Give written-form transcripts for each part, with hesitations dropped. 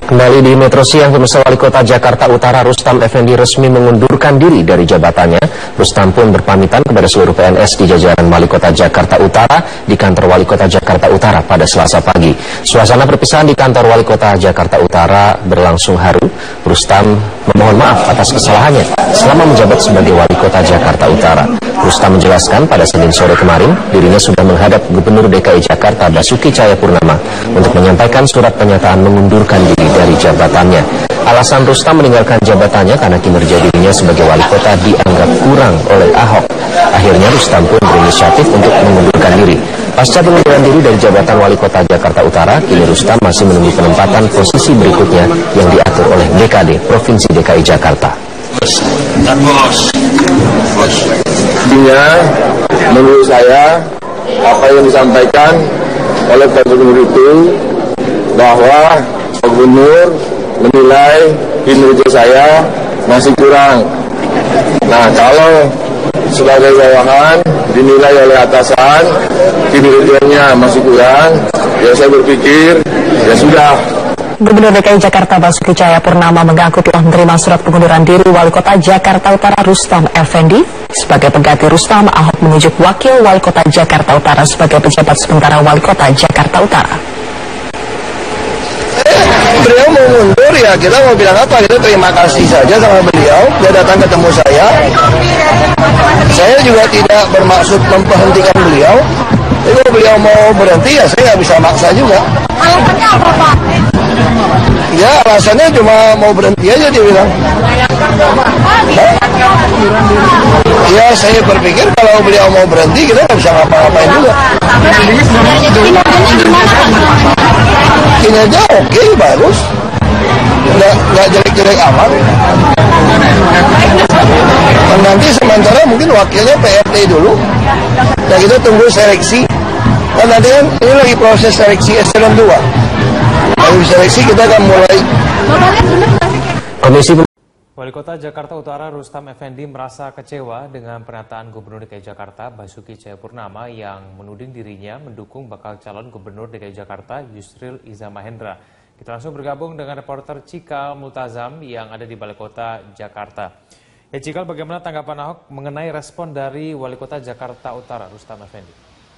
Kembali di Metro Siang, Pemirsa, Wali Kota Jakarta Utara Rustam Effendi resmi mengundurkan diri dari jabatannya. Rustam pun berpamitan kepada seluruh PNS di jajaran Wali Kota Jakarta Utara di kantor Wali Kota Jakarta Utara pada Selasa pagi. Suasana perpisahan di kantor Wali Kota Jakarta Utara berlangsung haru. Rustam memohon maaf atas kesalahannya selama menjabat sebagai Wali Kota Jakarta Utara. Rustam menjelaskan pada Senin sore kemarin dirinya sudah menghadap Gubernur DKI Jakarta Basuki Cahayapurnama untuk menyampaikan surat pernyataan mengundurkan diri dari jabatannya. Alasan Rustam meninggalkan jabatannya karena kinerja dirinya sebagai wali kota dianggap kurang oleh Ahok. Akhirnya Rustam pun berinisiatif untuk mengundurkan diri. Pasca pengunduran diri dari jabatan wali kota Jakarta Utara, kini Rustam masih menunggu penempatan posisi berikutnya yang diatur oleh DKD Provinsi DKI Jakarta. Intinya, menurut saya, apa yang disampaikan oleh Pak Gubernur itu bahwa Pak Gubernur menilai kinerja saya masih kurang. Nah, kalau sebagai bawahan dinilai oleh atasan kinerjanya masih kurang, ya saya berpikir ya sudah. Gubernur DKI Jakarta Basuki Cahayapurnama mengaku telah menerima surat pengunduran diri Wali Kota Jakarta Utara Rustam Effendi. Sebagai pengganti Rustam, Ahok menunjuk Wakil Wali Kota Jakarta Utara sebagai pejabat sementara Wali Kota Jakarta Utara. Beliau mau mundur, ya kita mau bilang apa? Kita terima kasih saja sama beliau. Dia datang ketemu saya. Saya juga tidak bermaksud memberhentikan beliau. Tapi kalau beliau mau berhenti, ya saya nggak bisa maksa juga. Alasannya apa, Pak? Ya alasannya cuma mau berhenti aja dia bilang. Ya saya berpikir kalau beliau mau berhenti kita nggak bisa ngapa-ngapain juga. Kinerja oke, bagus, nggak jelek-jelek amat. Dan nanti sementara mungkin wakilnya PRT dulu. Nah kita tunggu seleksi. Dan nanti kan ini lagi proses seleksi eselon 2. Dari seleksi kita akan mulai. Wali Kota Jakarta Utara Rustam Effendi merasa kecewa dengan pernyataan Gubernur DKI Jakarta Basuki Cahayapurnama yang menuding dirinya mendukung bakal calon Gubernur DKI Jakarta Yusril Iza Mahendra. Kita langsung bergabung dengan reporter Cikal Multazam yang ada di Balai Kota Jakarta. Ya Cikal, bagaimana tanggapan Ahok mengenai respon dari Wali Kota Jakarta Utara Rustam Effendi?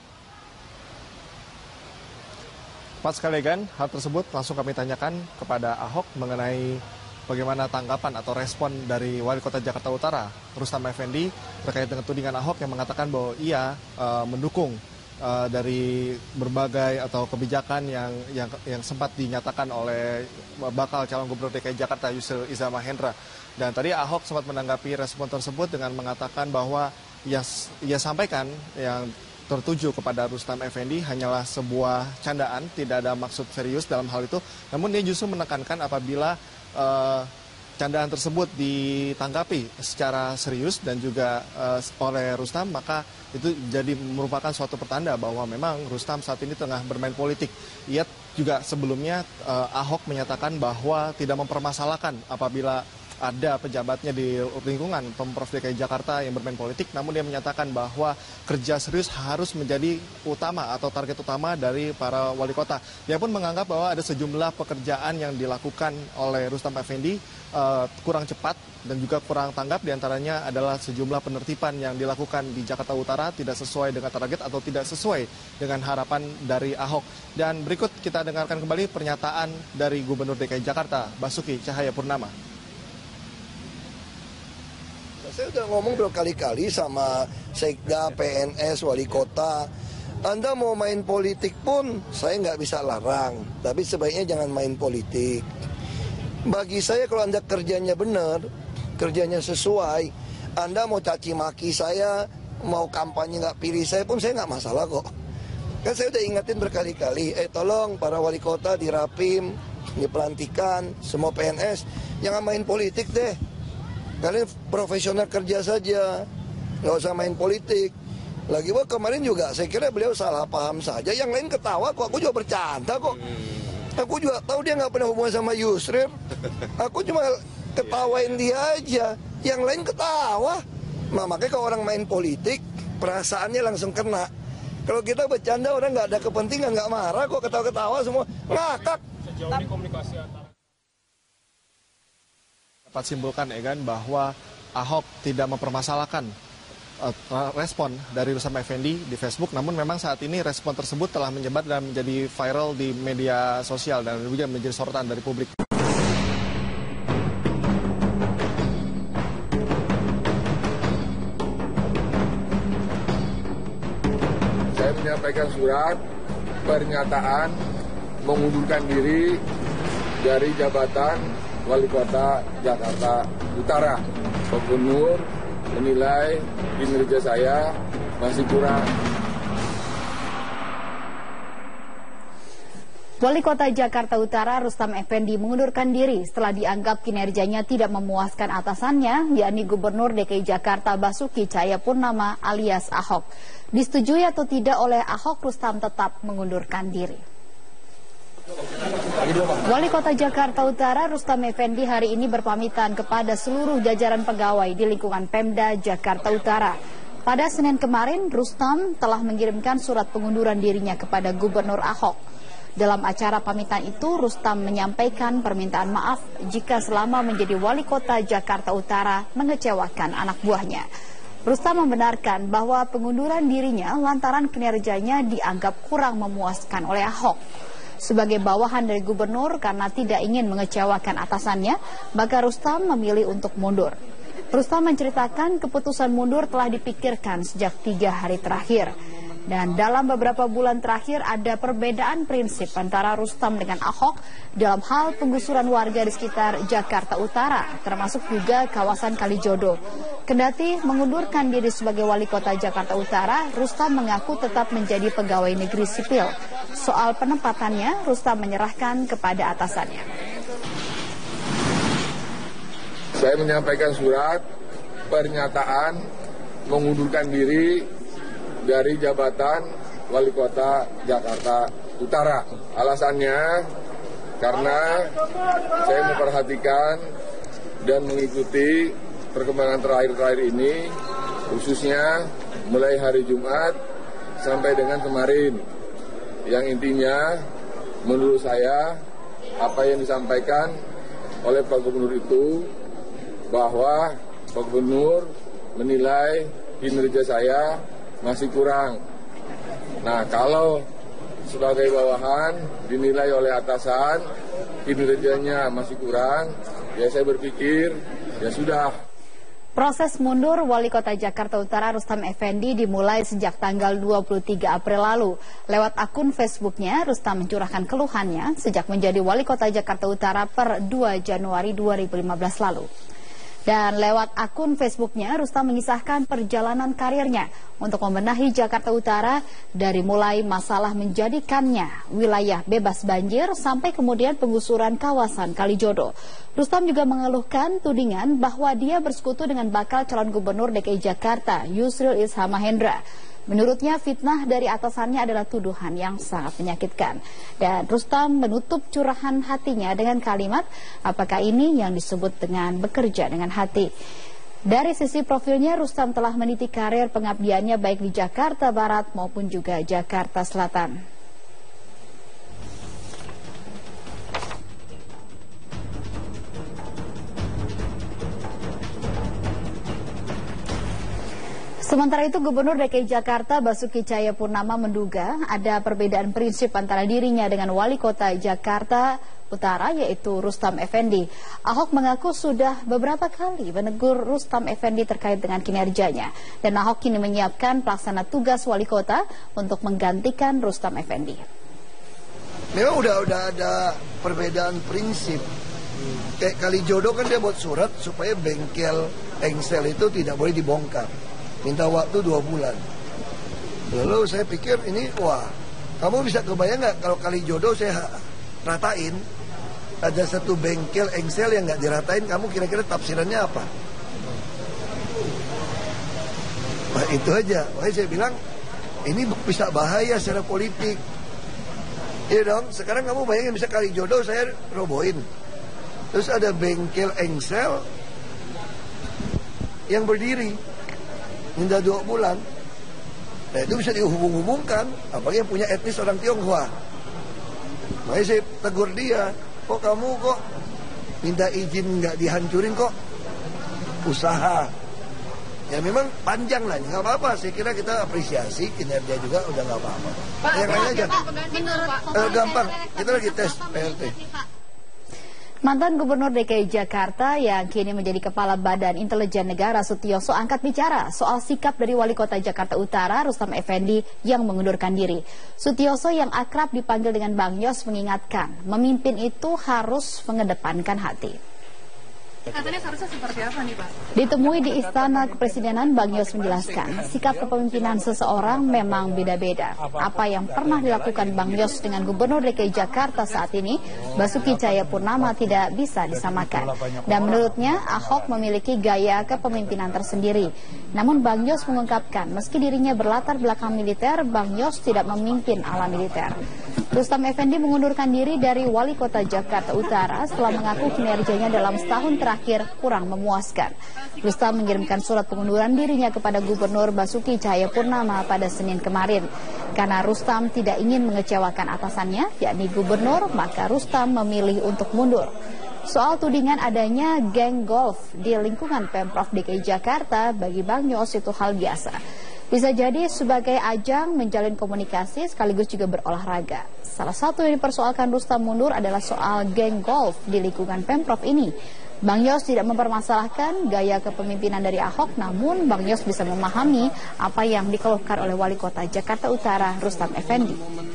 Pas sekali kan, hal tersebut langsung kami tanyakan kepada Ahok mengenai bagaimana tanggapan atau respon dari Wali Kota Jakarta Utara, Rustam Effendi, terkait dengan tudingan Ahok yang mengatakan bahwa ia mendukung dari berbagai atau kebijakan yang sempat dinyatakan oleh bakal calon Gubernur DKI Jakarta Yusril Iza Mahendra. Dan tadi Ahok sempat menanggapi respon tersebut dengan mengatakan bahwa ia sampaikan yang tertuju kepada Rustam Effendi hanyalah sebuah candaan, tidak ada maksud serius dalam hal itu. Namun dia justru menekankan apabila candaan tersebut ditanggapi secara serius dan juga oleh Rustam, maka itu jadi merupakan suatu pertanda bahwa memang Rustam saat ini tengah bermain politik. Ia juga sebelumnya Ahok menyatakan bahwa tidak mempermasalahkan apabila ada pejabatnya di lingkungan Pemprov DKI Jakarta yang bermain politik, namun dia menyatakan bahwa kerja serius harus menjadi utama atau target utama dari para wali kota. Dia pun menganggap bahwa ada sejumlah pekerjaan yang dilakukan oleh Rustam Effendi kurang cepat dan juga kurang tanggap, diantaranya adalah sejumlah penertiban yang dilakukan di Jakarta Utara tidak sesuai dengan target atau tidak sesuai dengan harapan dari Ahok. Dan berikut kita dengarkan kembali pernyataan dari Gubernur DKI Jakarta Basuki Cahayapurnama. Saya udah ngomong berkali-kali sama Sekda, PNS, Wali Kota. Anda mau main politik pun saya nggak bisa larang. Tapi sebaiknya jangan main politik. Bagi saya kalau Anda kerjanya benar, kerjanya sesuai, Anda mau caci maki saya, mau kampanye nggak pilih saya pun saya nggak masalah kok. Kan saya udah ingetin berkali-kali, tolong para Wali Kota dirapim, dipelantikan, semua PNS, jangan main politik deh. Kalian profesional kerja saja, nggak usah main politik. Lagi kemarin juga saya kira beliau salah paham saja. Yang lain ketawa kok, aku juga bercanda kok. Aku juga tahu dia nggak pernah hubungan sama Yusril. Aku cuma ketawain dia aja. Yang lain ketawa. Nah, makanya kalau orang main politik, perasaannya langsung kena. Kalau kita bercanda orang nggak ada kepentingan, nggak marah kok, ketawa-ketawa semua ngakak. Sejauh ini komunikasi antara dapat simpulkan ya kan bahwa Ahok tidak mempermasalahkan respon dari Rustam Effendi di Facebook, namun memang saat ini respon tersebut telah menyebar dan menjadi viral di media sosial dan juga menjadi sorotan dari publik. Saya menyampaikan surat pernyataan mengundurkan diri dari jabatan Wali Kota Jakarta Utara. Gubernur menilai kinerja saya masih kurang. Wali Kota Jakarta Utara Rustam Effendi mengundurkan diri setelah dianggap kinerjanya tidak memuaskan atasannya, yakni Gubernur DKI Jakarta Basuki Cahayapurnama alias Ahok. Disetujui atau tidak oleh Ahok, Rustam tetap mengundurkan diri. Wali Kota Jakarta Utara Rustam Effendi hari ini berpamitan kepada seluruh jajaran pegawai di lingkungan Pemda Jakarta Utara. Pada Senin kemarin, Rustam telah mengirimkan surat pengunduran dirinya kepada Gubernur Ahok. Dalam acara pamitan itu, Rustam menyampaikan permintaan maaf jika selama menjadi Wali Kota Jakarta Utara mengecewakan anak buahnya. Rustam membenarkan bahwa pengunduran dirinya lantaran kinerjanya dianggap kurang memuaskan oleh Ahok. Sebagai bawahan dari gubernur karena tidak ingin mengecewakan atasannya, maka Rustam memilih untuk mundur. Rustam menceritakan keputusan mundur telah dipikirkan sejak 3 hari terakhir. Dan dalam beberapa bulan terakhir ada perbedaan prinsip antara Rustam dengan Ahok dalam hal penggusuran warga di sekitar Jakarta Utara, termasuk juga kawasan Kalijodo. Kendati mengundurkan diri sebagai Wali Kota Jakarta Utara, Rustam mengaku tetap menjadi pegawai negeri sipil. Soal penempatannya, Rustam menyerahkan kepada atasannya. Saya menyampaikan surat pernyataan mengundurkan diri dari jabatan Wali Kota Jakarta Utara. Alasannya karena saya memperhatikan dan mengikuti perkembangan terakhir-terakhir ini, khususnya mulai hari Jumat sampai dengan kemarin. Yang intinya menurut saya apa yang disampaikan oleh Pak Gubernur itu bahwa Pak Gubernur menilai kinerja saya masih kurang. Nah, kalau sebagai bawahan dinilai oleh atasan kinerjanya masih kurang, ya saya berpikir ya sudah. Proses mundur Wali Kota Jakarta Utara Rustam Effendi dimulai sejak tanggal 23 April lalu. Lewat akun Facebooknya, Rustam mencurahkan keluhannya sejak menjadi Wali Kota Jakarta Utara per 2 Januari 2015 lalu. Dan lewat akun Facebooknya, Rustam mengisahkan perjalanan karirnya untuk membenahi Jakarta Utara dari mulai masalah menjadikannya wilayah bebas banjir sampai kemudian penggusuran kawasan Kalijodo. Rustam juga mengeluhkan tudingan bahwa dia bersekutu dengan bakal calon gubernur DKI Jakarta, Yusril Iza Mahendra. Menurutnya fitnah dari atasannya adalah tuduhan yang sangat menyakitkan. Dan Rustam menutup curahan hatinya dengan kalimat, apakah ini yang disebut dengan bekerja dengan hati. Dari sisi profilnya, Rustam telah meniti karir pengabdiannya baik di Jakarta Barat maupun juga Jakarta Selatan. Sementara itu, Gubernur DKI Jakarta Basuki Cahayapurnama menduga ada perbedaan prinsip antara dirinya dengan Wali Kota Jakarta Utara, yaitu Rustam Effendi. Ahok mengaku sudah beberapa kali menegur Rustam Effendi terkait dengan kinerjanya. Dan Ahok kini menyiapkan pelaksana tugas Wali Kota untuk menggantikan Rustam Effendi. Memang udah ada perbedaan prinsip. Kayak Kalijodo kan dia buat surat supaya bengkel engsel itu tidak boleh dibongkar. Minta waktu 2 bulan. Lalu saya pikir ini, wah, kamu bisa kebayang nggak kalau Kalijodo saya ratain, ada satu bengkel engsel yang nggak diratain, kamu kira-kira tafsirannya apa? Nah, itu aja. Makanya saya bilang, ini bisa bahaya secara politik. Iya dong, sekarang kamu bayangin bisa Kalijodo saya robohin. Terus ada bengkel engsel yang berdiri. Minta 2 bulan. Nah, itu bisa dihubung-hubungkan, apalagi yang punya etnis orang Tionghoa. Makanya saya tegur dia, kok kamu minta izin nggak dihancurin kok, usaha. Ya memang panjang lah, nggak apa-apa. Saya kira kita apresiasi kinerja juga, udah nggak apa-apa. Yang lain aja. Gampang, kita lagi tes PRT. Mantan Gubernur DKI Jakarta yang kini menjadi Kepala Badan Intelijen Negara Sutioso angkat bicara soal sikap dari Wali Kota Jakarta Utara Rustam Effendi yang mengundurkan diri. Sutioso yang akrab dipanggil dengan Bang Yos mengingatkan, memimpin itu harus mengedepankan hati. Katanya seharusnya seperti apa nih Pak? Ditemui di Istana Kepresidenan, Bang Yos menjelaskan sikap kepemimpinan seseorang memang beda-beda. Apa yang pernah dilakukan Bang Yos dengan Gubernur DKI Jakarta saat ini, Basuki Cahayapurnama tidak bisa disamakan. Dan menurutnya Ahok memiliki gaya kepemimpinan tersendiri. Namun Bang Yos mengungkapkan meski dirinya berlatar belakang militer, Bang Yos tidak memimpin ala militer. Rustam Effendi mengundurkan diri dari Wali Kota Jakarta Utara setelah mengaku kinerjanya dalam setahun terakhir kurang memuaskan. Rustam mengirimkan surat pengunduran dirinya kepada Gubernur Basuki Cahayapurnama pada Senin kemarin. Karena Rustam tidak ingin mengecewakan atasannya, yakni Gubernur, maka Rustam memilih untuk mundur. Soal tudingan adanya geng golf di lingkungan Pemprov DKI Jakarta, bagi Bang Yos itu hal biasa. Bisa jadi sebagai ajang menjalin komunikasi sekaligus juga berolahraga. Salah satu yang dipersoalkan Rustam mundur adalah soal geng golf di lingkungan Pemprov ini. Bang Yos tidak mempermasalahkan gaya kepemimpinan dari Ahok, namun Bang Yos bisa memahami apa yang dikeluhkan oleh Wali Kota Jakarta Utara Rustam Effendi.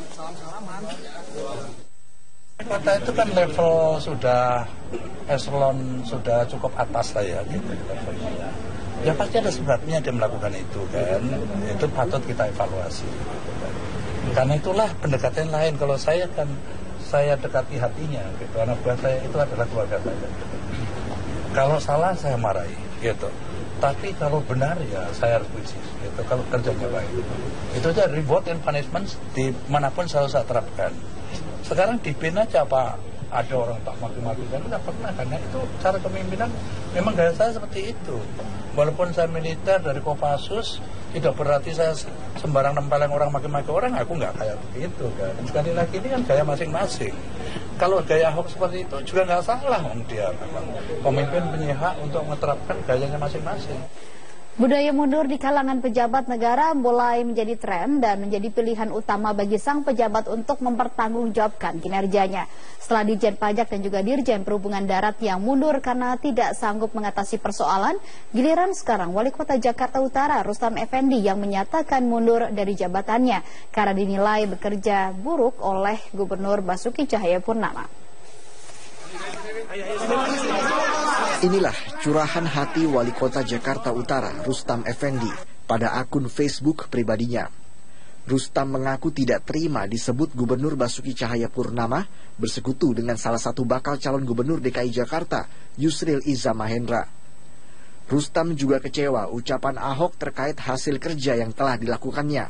Kota itu kan level sudah eselon sudah cukup atas lah ya gitu levelnya ya. Ya pasti ada sebabnya dia melakukan itu kan, itu patut kita evaluasi. Karena itulah pendekatan lain. Kalau saya kan saya dekati hatinya, gitu. Anak buah saya itu adalah keluarga saya. Gitu. Kalau salah saya marahi, gitu. Tapi kalau benar ya saya harus puji, gitu. Kalau kerjanya baik, itu aja reward and punishment di manapun selalu saya terapkan. Sekarang di PIN aja Pak, ada orang tak maki-maki kan tidak pernah, karena itu cara kepemimpinan memang gaya saya seperti itu. Walaupun saya militer dari Kopassus, tidak berarti saya sembarang nempeleng orang maki-maki orang, aku nggak kayak begitu kan. Sekali lagi ini kan gaya masing-masing. Kalau gaya Ahok seperti itu juga nggak salah, dia memang pemimpin punya hak untuk menerapkan gayanya masing-masing. Budaya mundur di kalangan pejabat negara mulai menjadi tren dan menjadi pilihan utama bagi sang pejabat untuk mempertanggungjawabkan kinerjanya. Setelah Dirjen Pajak dan juga Dirjen Perhubungan Darat yang mundur karena tidak sanggup mengatasi persoalan, giliran sekarang Wali Kota Jakarta Utara Rustam Effendi yang menyatakan mundur dari jabatannya karena dinilai bekerja buruk oleh Gubernur Basuki Cahayapurnama. Inilah curahan hati Wali Kota Jakarta Utara Rustam Effendi pada akun Facebook pribadinya. Rustam mengaku tidak terima disebut Gubernur Basuki Cahayapurnama bersekutu dengan salah satu bakal calon Gubernur DKI Jakarta, Yusril Iza Mahendra. Rustam juga kecewa ucapan Ahok terkait hasil kerja yang telah dilakukannya.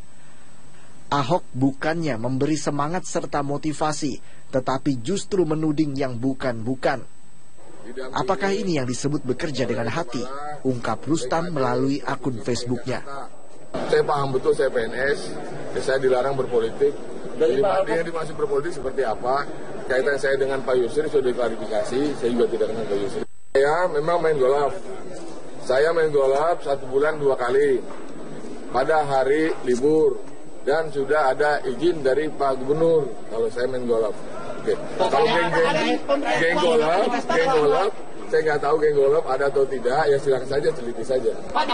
Ahok bukannya memberi semangat serta motivasi, tetapi justru menuding yang bukan-bukan. Apakah ini yang disebut bekerja dengan hati? Ungkap Rustam melalui akun Facebooknya. Saya paham betul, saya PNS, saya dilarang berpolitik. Jadi dia dimaksud berpolitik seperti apa? Kaitan saya dengan Pak Yusril sudah diklarifikasi, saya juga tidak kenal Pak Yusril. Saya memang main golf. Saya main golf 1 bulan 2 kali pada hari libur dan sudah ada izin dari Pak Gubernur kalau saya main golf. Oke. Kalau geng golf, saya nggak tahu geng golf ada atau tidak, ya silakan saja, teliti saja.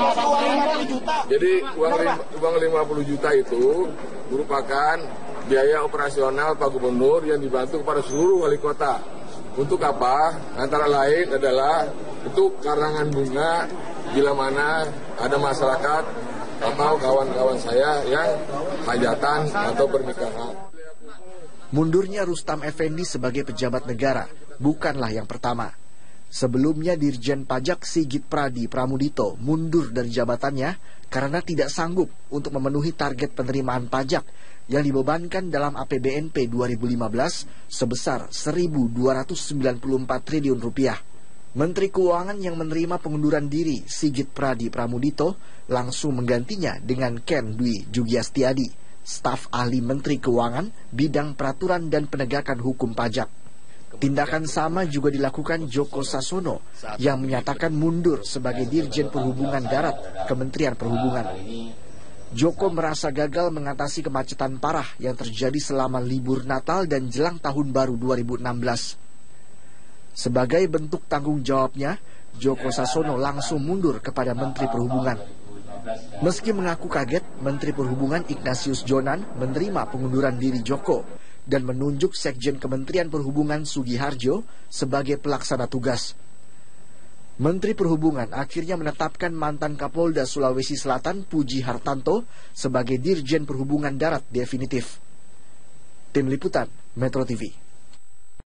Jadi uang 50 juta itu merupakan biaya operasional Pak Gubernur yang dibantu kepada seluruh wali kota. Untuk apa? Antara lain adalah untuk karangan bunga bila mana ada masyarakat atau kawan-kawan saya yang hajatan atau pernikahan. Mundurnya Rustam Effendi sebagai pejabat negara bukanlah yang pertama. Sebelumnya Dirjen Pajak Sigit Pradi Pramudito mundur dari jabatannya karena tidak sanggup untuk memenuhi target penerimaan pajak yang dibebankan dalam APBNP 2015 sebesar 1.294 triliun rupiah. Menteri Keuangan yang menerima pengunduran diri Sigit Pradi Pramudito langsung menggantinya dengan Ken Dwi Jugiastiadi, staf ahli Menteri Keuangan bidang peraturan dan penegakan hukum pajak. Tindakan sama juga dilakukan Joko Sasono yang menyatakan mundur sebagai Dirjen Perhubungan Darat Kementerian Perhubungan. Joko merasa gagal mengatasi kemacetan parah yang terjadi selama libur Natal dan jelang Tahun Baru 2016. Sebagai bentuk tanggung jawabnya, Joko Sasono langsung mundur kepada Menteri Perhubungan. Meski mengaku kaget, Menteri Perhubungan Ignatius Jonan menerima pengunduran diri Joko dan menunjuk Sekjen Kementerian Perhubungan Sugiharjo sebagai pelaksana tugas. Menteri Perhubungan akhirnya menetapkan mantan Kapolda Sulawesi Selatan Puji Hartanto sebagai Dirjen Perhubungan Darat definitif. Tim Liputan, Metro TV.